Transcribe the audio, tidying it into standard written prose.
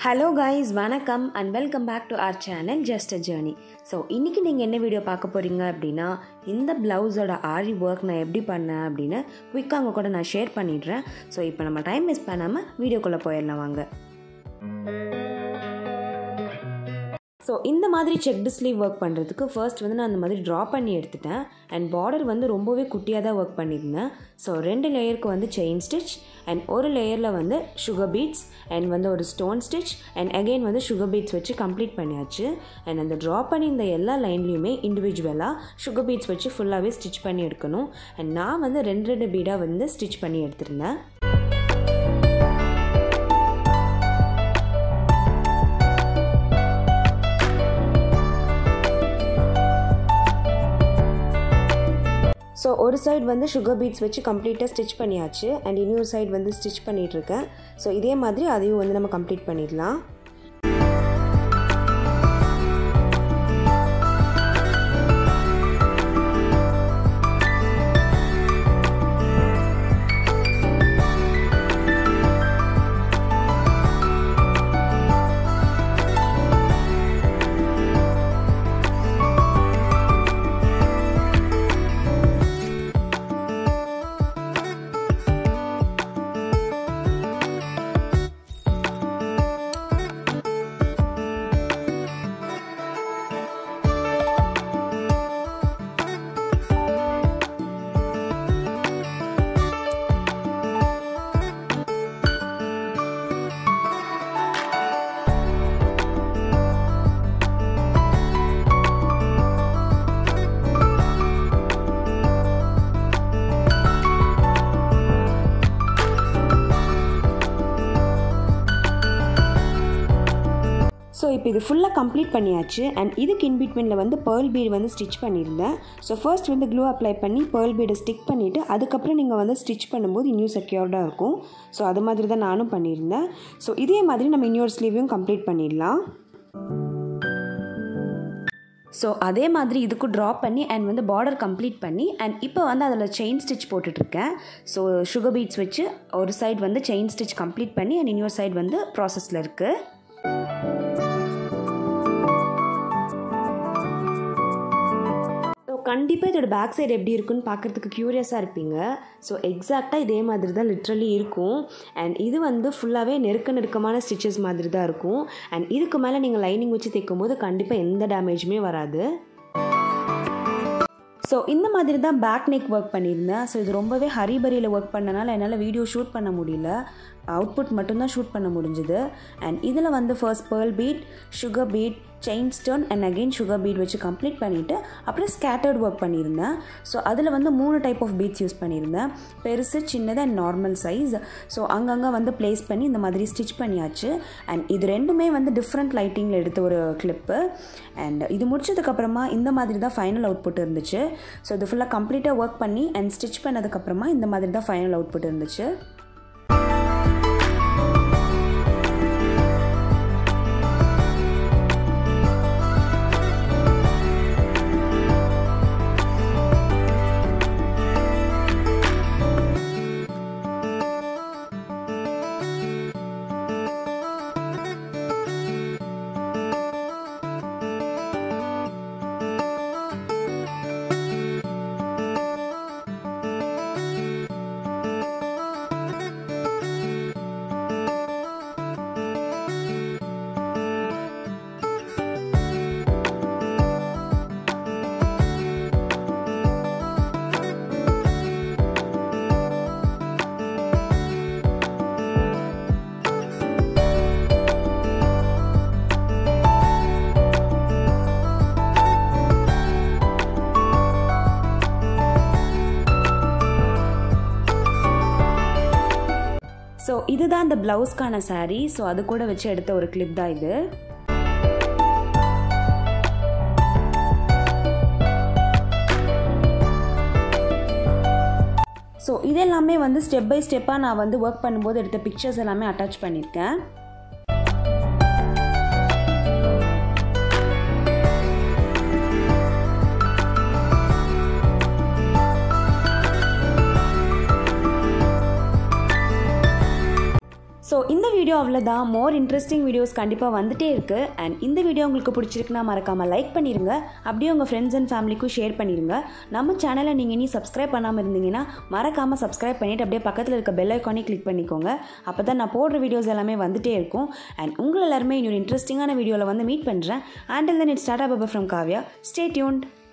Hello guys, vanakkam and welcome back to our channel Just a Journey. So இன்னைக்கு நீங்க என்ன video பார்க்க போறீங்க அப்படினா இந்த பிளவுஸோட ஆரி work நான் எப்படி பண்ணேன் அப்படினா குயிக்கா உங்க கூட நான் ஷேர் பண்ணிடுறேன். So இப்போ நம்ம டைம் வேஸ்ட் பண்ணாம வீடியோக்குள்ள போயிடலாம் வாங்க. So இந்த மாதிரி செக்டு ஸ்லீவ் ஒர்க் பண்ணுறதுக்கு ஃபர்ஸ்ட் வந்து நான் அந்த மாதிரி ட்ரா பண்ணி எடுத்துட்டேன் அண்ட் பார்டர் வந்து ரொம்பவே குட்டியாக தான் ஒர்க் பண்ணியிருந்தேன். ஸோ 2 லேயருக்கு வந்து செயின் ஸ்டிச் அண்ட் ஒரு லேயரில் வந்து சுகர் பீட்ஸ் அண்ட் வந்து ஒரு ஸ்டோன் ஸ்டிச் அண்ட் அகெயின் வந்து சுகர் பீட்ஸ் வச்சு கம்ப்ளீட் பண்ணியாச்சு. அண்ட் அந்த ட்ரா பண்ணி இந்த எல்லா லைன்லேயுமே இண்டிவிஜுவலாக சுகர் பீட்ஸ் வச்சு ஃபுல்லாகவே ஸ்டிச் பண்ணி எடுக்கணும். அண்ட் நான் வந்து 2 பீடாக வந்து ஸ்டிச் பண்ணி எடுத்திருந்தேன். ஸோ ஒரு சைடு வந்து சுகர் பீட்ஸ் வச்சு கம்ப்ளீட்டாக ஸ்டிச் பண்ணியாச்சு அண்ட் இன்னொரு சைடு வந்து ஸ்டிச் பண்ணிகிட்ருக்கேன். ஸோ இதே மாதிரி அதையும் வந்து நம்ம கம்ப்ளீட் பண்ணிடலாம். ஸோ இப்போ இது ஃபுல்லாக கம்ப்ளீட் பண்ணியாச்சு அண்ட் இதுக்கு இன்பிட்வீனில் வந்து பேர்ல் பீடு வந்து ஸ்டிச் பண்ணியிருந்தேன். ஸோ ஃபர்ஸ்ட் வந்து க்ளூ அப்ளை பண்ணி பேர்ல் பீடை ஸ்டிக் பண்ணிவிட்டு அதுக்கப்புறம் நீங்கள் வந்து ஸ்டிச் பண்ணும்போது இன்னும் செக்யூர்டாக இருக்கும். ஸோ அது மாதிரி தான் நானும் பண்ணியிருந்தேன். ஸோ இதே மாதிரி நம்ம இன்னொரு ஸ்லீவையும் கம்ப்ளீட் பண்ணிடலாம். ஸோ அதே மாதிரி இதுக்கு ட்ரா பண்ணி அண்ட் வந்து பார்டர் கம்ப்ளீட் பண்ணி அண்ட் இப்போ வந்து அதில் செயின் ஸ்டிச் போட்டுட்ருக்கேன். ஸோ சுகர் பீட்ஸ் வச்சு ஒரு சைடு வந்து செயின் ஸ்டிச் கம்ப்ளீட் பண்ணி அண்ட் இன்னொரு சைடு வந்து ப்ராசஸில் இருக்குது. கண்டிப்பாக இதோட பேக் சைடு எப்படி இருக்குன்னு பார்க்குறதுக்கு க்யூரியஸாக இருப்பீங்க. ஸோ எக்ஸாக்டாக இதே மாதிரி தான் லிட்ரலி இருக்கும். அண்ட் இது வந்து ஃபுல்லாகவே நெருக்கமான ஸ்டிச்சஸ் மாதிரி தான் இருக்கும். அண்ட் இதுக்கு மேலே நீங்கள் லைனிங் வச்சு தைக்கும் போது கண்டிப்பாக எந்த டேமேஜுமே வராது. ஸோ இந்த மாதிரி தான் பேக் நெக் ஒர்க் பண்ணியிருந்தேன். ஸோ இது ரொம்பவே ஹரிபரியில் ஒர்க் பண்ணனால என்னால் வீடியோ ஷூட் பண்ண முடியல, அவுட்புட் மட்டும்தான் ஷூட் பண்ண முடிஞ்சுது. அண்ட் இதில் வந்து first pearl bead, sugar bead, chain stone and again sugar bead வச்சு கம்ப்ளீட் பண்ணிவிட்டு அப்புறம் ஸ்கேட்டர்ட் ஒர்க் பண்ணியிருந்தேன். ஸோ அதில் வந்து 3 டைப் ஆஃப் பீட்ஸ் யூஸ் பண்ணியிருந்தேன், பெருசு, சின்னது அண்ட் நார்மல் சைஸ். ஸோ அங்கங்கே வந்து ப்ளேஸ் பண்ணி இந்த மாதிரி ஸ்டிச் பண்ணியாச்சு. அண்ட் இது ரெண்டுமே வந்து டிஃப்ரெண்ட் லைட்டிங்கில் எடுத்த ஒரு கிளிப்பு. அண்ட் இது முடிச்சதுக்கப்புறமா இந்த மாதிரி தான் ஃபைனல் அவுட்புட் இருந்துச்சு. ஸோ இது ஃபுல்லாக கம்ப்ளீட்டாக ஒர்க் பண்ணி அண்ட் ஸ்டிச் பண்ணதுக்கப்புறமா இந்த மாதிரி தான் ஃபைனல் அவுட்புட் இருந்துச்சு. ஸோ இதுதான் இந்த ப்ளவுஸ்க்கான சாரீ. ஸோ அது கூட வச்சு எடுத்த ஒரு கிளிப் தான் இது. ஸோ இதெல்லாமே வந்து ஸ்டெப் பை ஸ்டெப்பாக நான் வந்து ஒர்க் பண்ணும்போது எடுத்த பிக்சர்ஸ் எல்லாமே அட்டாச் பண்ணியிருக்கேன். வீடியோ அவ்வளோதான். மோர் இன்ட்ரெஸ்டிங் வீடியோஸ் கண்டிப்பாக வந்துட்டே இருக்குது. அண்ட் இந்த வீடியோ உங்களுக்கு பிடிச்சிருக்குன்னா மறக்காமல் லைக் பண்ணிடுங்க. அப்படியே உங்கள் ஃப்ரெண்ட்ஸ் அண்ட் ஃபேமிலிக்கும் ஷேர் பண்ணிடுங்க. நம்ம சேனலை நீங்கள் இனி சப்ஸ்கிரைப் பண்ணாமல் இருந்தீங்கன்னா மறக்காமல் சப்ஸ்கிரைப் பண்ணிவிட்டு அப்படியே பக்கத்தில் இருக்க பெல் ஐக்கானே கிளிக் பண்ணிக்கோங்க. அப்போ தான் நான் போடுற வீடியோஸ் எல்லாமே வந்துட்டே இருக்கும். அண்ட் உங்கள் எல்லாருமே இன்னொரு இன்ட்ரெஸ்டிங்கான வீடியோவில் வந்து மீட் பண்ணுறேன். Until then, it's Tata Baba from Kaviya. Stay tuned.